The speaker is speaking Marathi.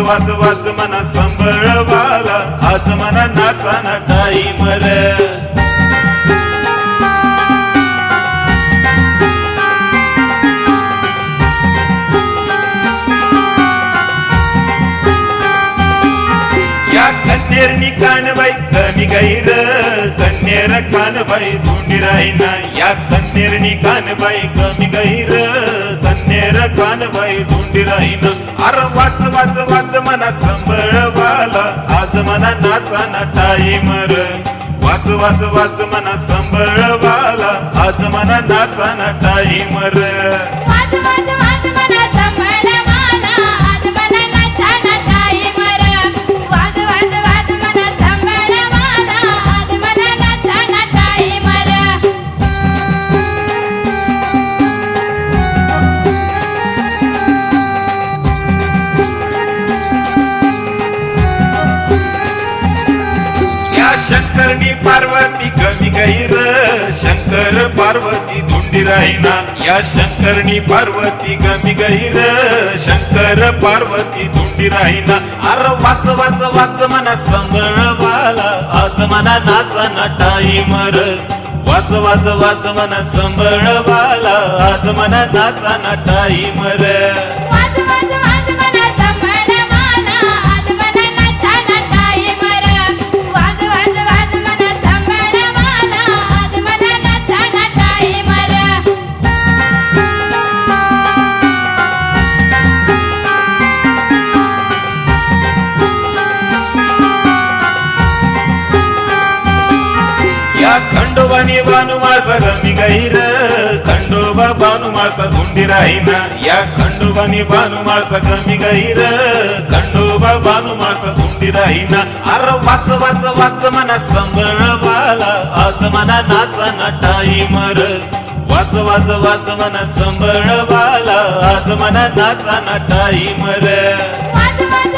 वाच वाच मना संबळवाला आज मना नाचाना टाईम रे कन्नेरनी कानबाई कमी गैर कन्नेर कानबाई धुंडी राहीना या कन्नेरनी कानबाई कमी गैर कन्नेर कानबाई धुंडी राहीना अरे वाच वाच वाच मना संबळवाला आज मना नाचाना टाईम रे वाच वाच वाच मना संबळवाला आज मना नाचाना टाईम रे वाच वाच वाच मना संबळवाला आज मना नाचाना टाईम रे वाच वाच वाच मना संबळवाला आज मना नाचाना टाईम रे या शंकरनी पार्वती कमी गैर शंकर पार्वती धुंडी राहीना या शंकरनी पार्वती कमी गैर शंकर पार्वती धुंडी राहीना अरे वाच वाच वाच मना संबळवाला आज मना नाचाना टाईम रे वाच वाच वाच मना संबळवाला आज मना नाचाना टाईम रे वाच वाच वाच मना संबळवाला आज मना नाचाना टाईम रे वाच वाच वाच मना संबळवाला आज मना नाचाना टाईम रे या खंडोबानी बानू माळसा रमी गैर खंडोबा बानू माळसा धुंडी राहीना या खंडोबानी बानू माळसा कमी गैर खंडोबा बानू माळसा धुंडी राहीना अरे वाच वाच वाच मना संबळवाला आज मना नाचाना टाईम रे वाच वाच वाच मना संबळवाला आज मना नाचाना टाईम रे वाच वाच